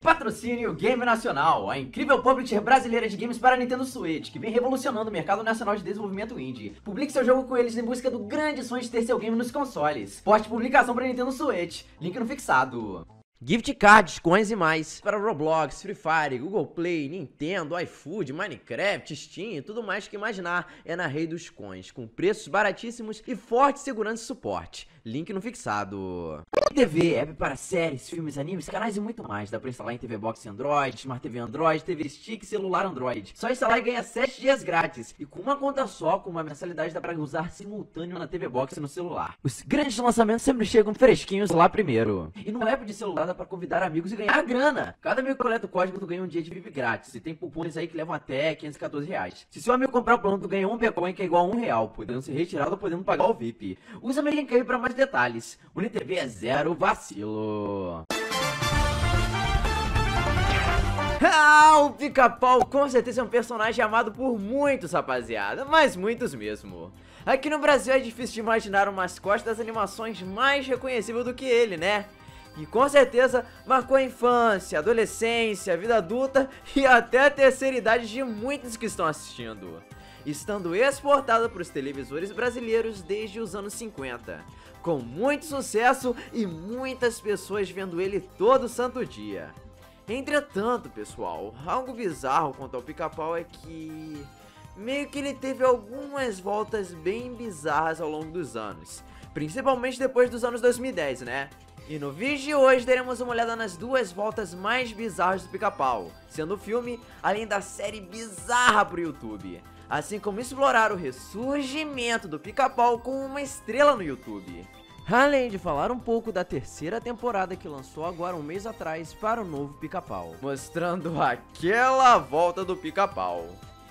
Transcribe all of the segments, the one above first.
Patrocínio Game Nacional, a incrível publisher brasileira de games para Nintendo Switch, que vem revolucionando o mercado nacional de desenvolvimento indie. Publique seu jogo com eles em busca do grande sonho de ter seu game nos consoles. Porte publicação para Nintendo Switch, link no fixado. Gift cards, coins e mais para Roblox, Free Fire, Google Play, Nintendo, iFood, Minecraft, Steam e tudo mais que imaginar é na Rei dos Coins, com preços baratíssimos e forte segurança e suporte. Link no fixado. TV, app para séries, filmes, animes, canais e muito mais. Dá pra instalar em TV Box Android, Smart TV Android, TV Stick e celular Android. Só instalar e ganhar 7 dias grátis. E com uma conta só, com uma mensalidade, dá pra usar simultâneo na TV Box e no celular. Os grandes lançamentos sempre chegam fresquinhos lá primeiro. E no app de celular dá pra convidar amigos e ganhar grana. Cada amigo que coleta o código, tu ganha um dia de VIP grátis. E tem cupons aí que levam até 514 reais. Se seu amigo comprar o plano, tu ganha um Bitcoin que é igual a R$1, podendo ser retirado ou podendo pagar o VIP. Usa meu link aí pra mais detalhes. UniTV é zero vacilo. O Pica-Pau com certeza é um personagem amado por muitos, rapaziada, mas muitos mesmo. Aqui no Brasil é difícil de imaginar um mascote das animações mais reconhecível do que ele, né? E com certeza marcou a infância, adolescência, vida adulta e até a terceira idade de muitos que estão assistindo. Estando exportado para os televisores brasileiros desde os anos 50, com muito sucesso e muitas pessoas vendo ele todo santo dia. Entretanto, pessoal, algo bizarro quanto ao Pica-Pau é que meio que ele teve algumas voltas bem bizarras ao longo dos anos, principalmente depois dos anos 2010, né? E no vídeo de hoje daremos uma olhada nas duas voltas mais bizarras do Pica-Pau, sendo o filme, além da série bizarra pro YouTube, assim como explorar o ressurgimento do Pica-Pau com uma estrela no YouTube. Além de falar um pouco da terceira temporada que lançou agora um mês atrás para o novo Pica-Pau, mostrando aquela volta do Pica-Pau.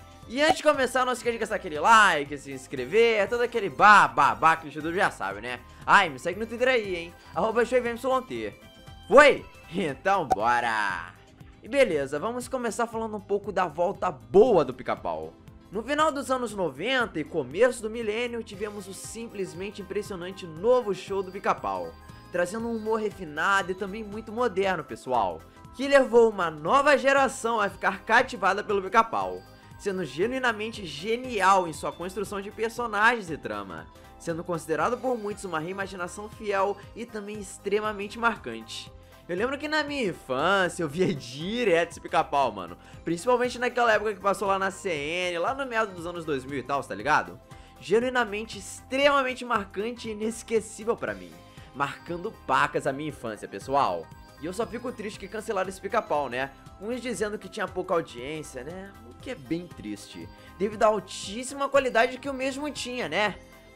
E antes de começar, não esqueça de gastar aquele like, se inscrever, todo aquele babá que o YouTube já sabe, né? Ai, me segue no Twitter aí, hein? @shoivmyt. Foi? Então bora! E beleza, vamos começar falando um pouco da volta boa do Pica-Pau. No final dos anos 90 e começo do milênio, tivemos o simplesmente impressionante novo show do Pica-Pau, trazendo um humor refinado e também muito moderno, pessoal, que levou uma nova geração a ficar cativada pelo Pica-Pau, sendo genuinamente genial em sua construção de personagens e trama, sendo considerado por muitos uma reimaginação fiel e também extremamente marcante. Eu lembro que na minha infância eu via direto esse Pica-Pau, mano. Principalmente naquela época que passou lá na CN, lá no meado dos anos 2000 e tal, tá ligado? Genuinamente, extremamente marcante e inesquecível pra mim. Marcando pacas a minha infância, pessoal. E eu só fico triste que cancelaram esse Pica-Pau, né? Uns dizendo que tinha pouca audiência, né? O que é bem triste, devido à altíssima qualidade que o mesmo tinha, né?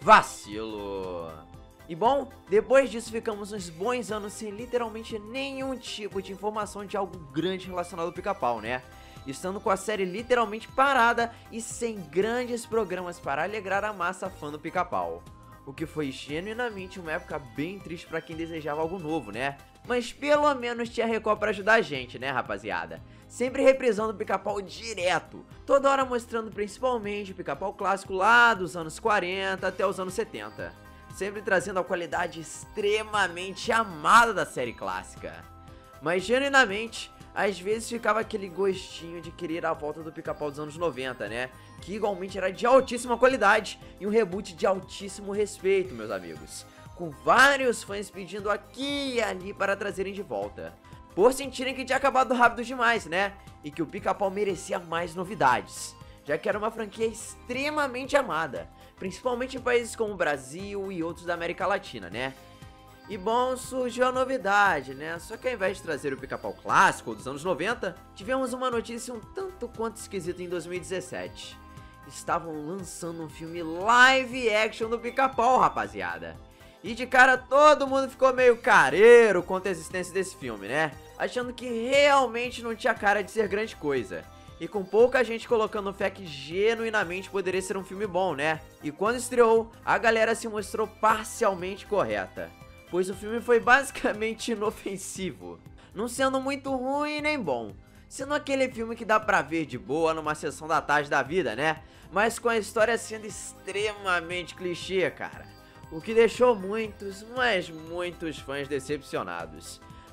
Vacilo! E bom, depois disso ficamos uns bons anos sem literalmente nenhum tipo de informação de algo grande relacionado ao Pica-Pau, né? Estando com a série literalmente parada e sem grandes programas para alegrar a massa fã do Pica-Pau. O que foi genuinamente uma época bem triste pra quem desejava algo novo, né? Mas pelo menos tinha Record pra ajudar a gente, né, rapaziada? Sempre reprisando o Pica-Pau direto, toda hora mostrando principalmente o Pica-Pau clássico lá dos anos 40 até os anos 70. Sempre trazendo a qualidade extremamente amada da série clássica. Mas genuinamente, às vezes ficava aquele gostinho de querer a volta do Pica-Pau dos anos 90, né? Que igualmente era de altíssima qualidade e um reboot de altíssimo respeito, meus amigos. Com vários fãs pedindo aqui e ali para trazerem de volta, por sentirem que tinha acabado rápido demais, né? E que o Pica-Pau merecia mais novidades, já que era uma franquia extremamente amada, principalmente em países como o Brasil e outros da América Latina, né? E bom, surgiu a novidade, né? Só que ao invés de trazer o Pica-Pau clássico dos anos 90, tivemos uma notícia um tanto quanto esquisita em 2017. Estavam lançando um filme live action do Pica-Pau, rapaziada. E de cara todo mundo ficou meio careiro quanto à existência desse filme, né? Achando que realmente não tinha cara de ser grande coisa. E com pouca gente colocando fé que genuinamente poderia ser um filme bom, né? E quando estreou, a galera se mostrou parcialmente correta, pois o filme foi basicamente inofensivo, não sendo muito ruim nem bom, sendo aquele filme que dá pra ver de boa numa sessão da tarde da vida, né? Mas com a história sendo extremamente clichê, cara, o que deixou muitos, mas muitos fãs decepcionados.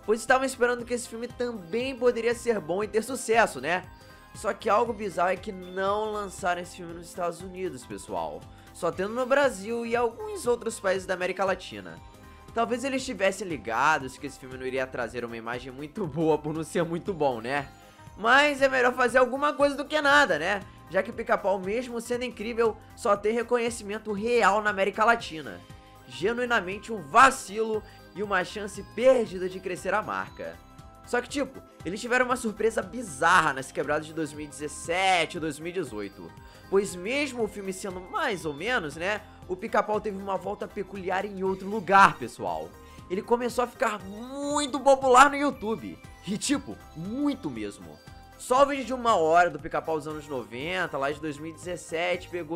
pois estavam esperando que esse filme também poderia ser bom e ter sucesso, né? Só que algo bizarro é que não lançaram esse filme nos Estados Unidos, pessoal, só tendo no Brasil e alguns outros países da América Latina. Talvez eles estivessem ligados que esse filme não iria trazer uma imagem muito boa por não ser muito bom, né? Mas é melhor fazer alguma coisa do que nada, né? Já que Pica-Pau, mesmo sendo incrível, só tem reconhecimento real na América Latina. Genuinamente um vacilo e uma chance perdida de crescer a marca. Só que tipo, eles tiveram uma surpresa bizarra nas quebradas de 2017 e 2018. Pois mesmo o filme sendo mais ou menos, né, o Pica-Pau teve uma volta peculiar em outro lugar, pessoal. Ele começou a ficar muito popular no YouTube. E tipo, muito mesmo. Só o vídeo de 1 hora do Pica-Pau dos anos 90, lá de 2017, pegou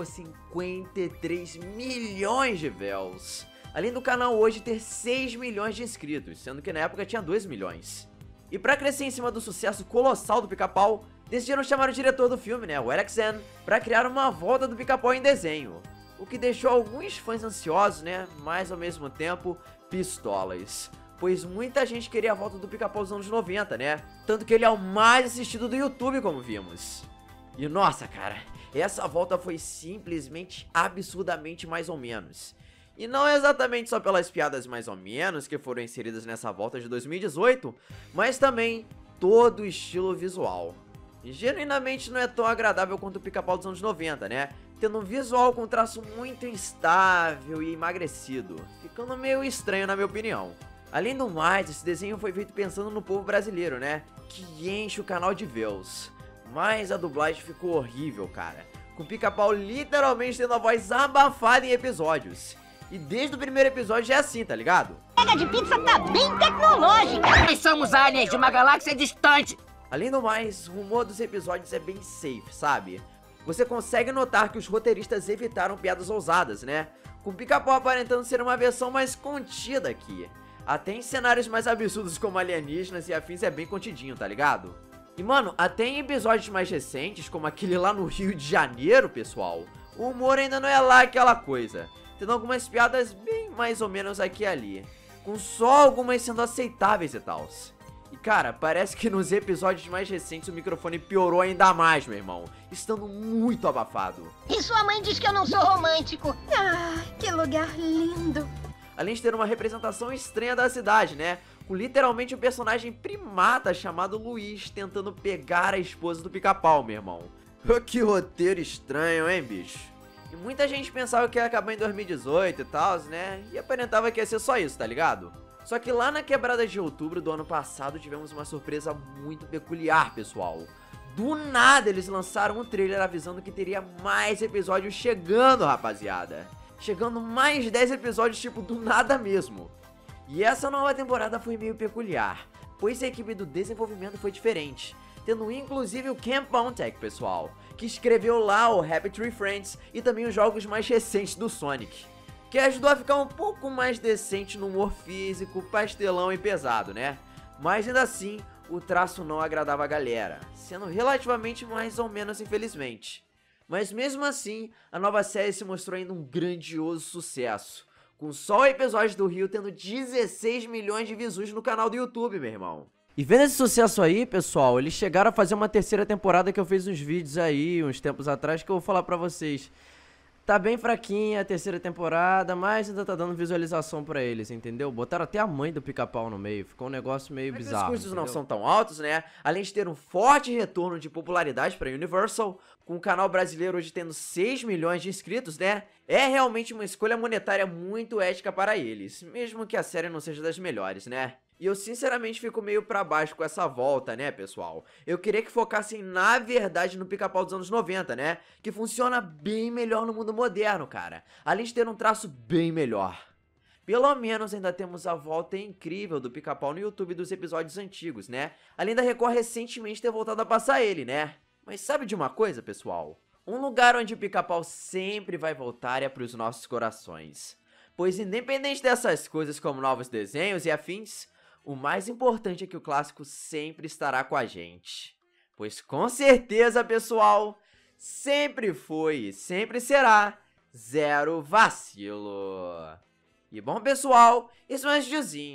53 milhões de views. Além do canal hoje ter 6 milhões de inscritos, sendo que na época tinha 2 milhões. E pra crescer em cima do sucesso colossal do Pica-Pau, decidiram chamar o diretor do filme, né, o Eric Zan, pra criar uma volta do Pica-Pau em desenho. O que deixou alguns fãs ansiosos, né, mas ao mesmo tempo, pistolas. Pois muita gente queria a volta do Pica-Pau dos anos 90, né? Tanto que ele é o mais assistido do YouTube, como vimos. E nossa, cara, essa volta foi simplesmente absurdamente mais ou menos. E não exatamente só pelas piadas mais ou menos que foram inseridas nessa volta de 2018, mas também todo o estilo visual. E genuinamente não é tão agradável quanto o Pica-Pau dos anos 90, né? Tendo um visual com traço muito instável e emagrecido, ficando meio estranho na minha opinião. Além do mais, esse desenho foi feito pensando no povo brasileiro, né? Que enche o canal de views. Mas a dublagem ficou horrível, cara. Com o Pica-Pau literalmente tendo a voz abafada em episódios. E desde o primeiro episódio já é assim, tá ligado? A entrega de pizza tá bem tecnológica. Nós somos aliens de uma galáxia distante. Além do mais, o humor dos episódios é bem safe, sabe? Você consegue notar que os roteiristas evitaram piadas ousadas, né? Com o Pica-Pau aparentando ser uma versão mais contida aqui. Até em cenários mais absurdos como alienígenas e afins é bem contidinho, tá ligado? E mano, até em episódios mais recentes, como aquele lá no Rio de Janeiro, pessoal, o humor ainda não é lá aquela coisa, tendo algumas piadas bem mais ou menos aqui e ali, com só algumas sendo aceitáveis e tal. E cara, parece que nos episódios mais recentes o microfone piorou ainda mais, meu irmão, estando muito abafado. E sua mãe diz que eu não sou romântico. Ah, que lugar lindo. Além de ter uma representação estranha da cidade, né? Com literalmente um personagem primata chamado Luiz tentando pegar a esposa do Pica-Pau, meu irmão. Que roteiro estranho, hein, bicho? E muita gente pensava que ia acabar em 2018 e tal, né? E aparentava que ia ser só isso, tá ligado? Só que lá na quebrada de outubro do ano passado tivemos uma surpresa muito peculiar, pessoal. Do nada eles lançaram um trailer avisando que teria mais episódios chegando, rapaziada. Chegando mais 10 episódios, tipo, do nada mesmo. E essa nova temporada foi meio peculiar, pois a equipe do desenvolvimento foi diferente, tendo inclusive o Ken Pontac, pessoal, que escreveu lá o Happy Tree Friends e também os jogos mais recentes do Sonic, que ajudou a ficar um pouco mais decente no humor físico, pastelão e pesado, né? Mas ainda assim, o traço não agradava a galera, sendo relativamente mais ou menos infelizmente. Mas mesmo assim, a nova série se mostrou ainda um grandioso sucesso, com só o episódio do Rio tendo 16 milhões de views no canal do YouTube, meu irmão. E vendo esse sucesso aí, pessoal, eles chegaram a fazer uma terceira temporada que eu fiz uns vídeos aí, uns tempos atrás, que eu vou falar pra vocês. Tá bem fraquinha a terceira temporada, mas ainda tá dando visualização pra eles, entendeu? Botaram até a mãe do Pica-Pau no meio, ficou um negócio meio bizarro. Os custos não são tão altos, né? Além de ter um forte retorno de popularidade pra Universal, com o canal brasileiro hoje tendo 6 milhões de inscritos, né? É realmente uma escolha monetária muito ética para eles, mesmo que a série não seja das melhores, né? E eu sinceramente fico meio pra baixo com essa volta, né, pessoal? Eu queria que focassem na verdade no Pica-Pau dos anos 90, né? Que funciona bem melhor no mundo moderno, cara. Além de ter um traço bem melhor. Pelo menos ainda temos a volta incrível do Pica-Pau no YouTube dos episódios antigos, né? Além da Record recentemente ter voltado a passar ele, né? Mas sabe de uma coisa, pessoal? Um lugar onde o Pica-Pau sempre vai voltar é pros nossos corações. Pois independente dessas coisas como novos desenhos e afins, o mais importante é que o clássico sempre estará com a gente. Pois com certeza, pessoal, sempre foi e sempre será zero vacilo. E bom, pessoal, esse é um videozinho.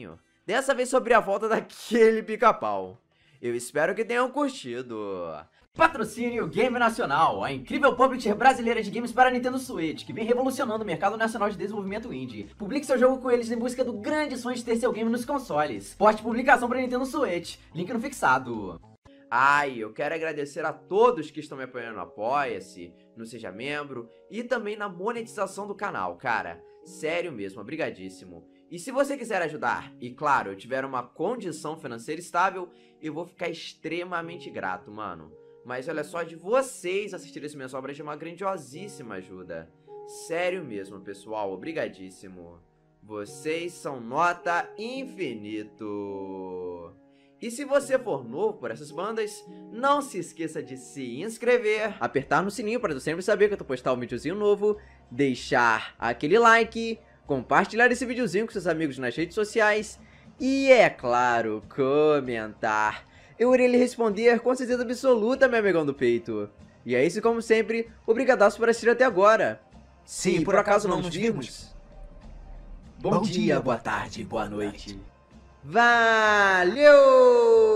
Dessa vez sobre a volta daquele pica-pau. Eu espero que tenham curtido. Patrocínio Game Nacional, a incrível publisher brasileira de games para Nintendo Switch, que vem revolucionando o mercado nacional de desenvolvimento indie. Publique seu jogo com eles em busca do grande sonho de ter seu game nos consoles. Poste publicação para Nintendo Switch, link no fixado. Ai, eu quero agradecer a todos que estão me apoiando no Apoia-se, no Seja Membro e também na monetização do canal, cara. Sério mesmo, obrigadíssimo. E se você quiser ajudar, e claro, eu tiver uma condição financeira estável, eu vou ficar extremamente grato, mano. Mas olha só, de vocês assistirem esse minhas obras de uma grandiosíssima ajuda. Sério mesmo, pessoal, obrigadíssimo. Vocês são nota infinito. E se você for novo por essas bandas, não se esqueça de se inscrever, apertar no sininho para eu sempre saber que eu tô postando um videozinho novo, deixar aquele like, compartilhar esse videozinho com seus amigos nas redes sociais e, é claro, comentar. Eu irei lhe responder com certeza absoluta, meu amigão do peito. E é isso, como sempre, obrigadaço por assistir até agora. Se por acaso não nos vimos, bom dia, boa tarde, boa noite. Valeu!